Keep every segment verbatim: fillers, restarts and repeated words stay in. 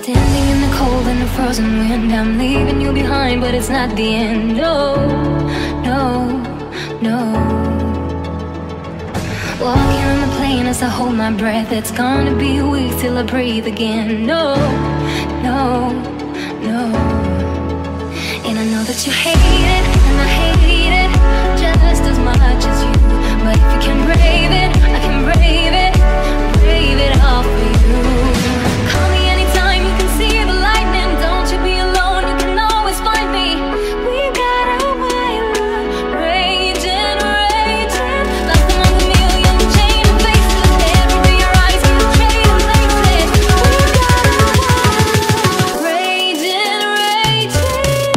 Standing in the cold and the frozen wind, I'm leaving you behind, but it's not the end. No, no, no. Walking on the plane as I hold my breath, it's gonna be a week till I breathe again. No, no, no. And I know that you hate it, and I hate it just as much as you. But if you can brave it, I can brave it, brave it all for you. Call me anytime, you can see the lightning. Don't you be alone, you can always find me. We got a wild love, raging, raging, lost among a million changing faces. Every your eyes can trade places. We got a wild love, raging, raging.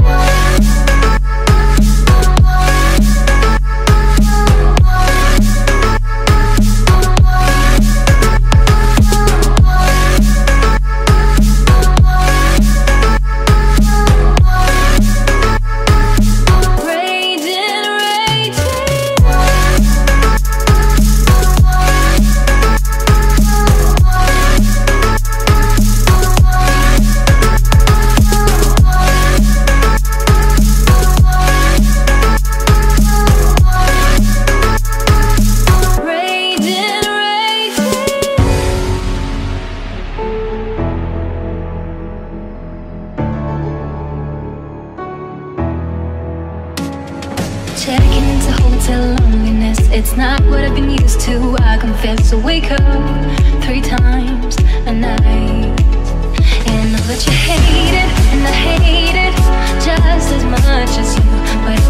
Checking into hotel loneliness, it's not what I've been used to, I confess. So wake up three times a night, and I know that you hate it, and I hate it just as much as you. But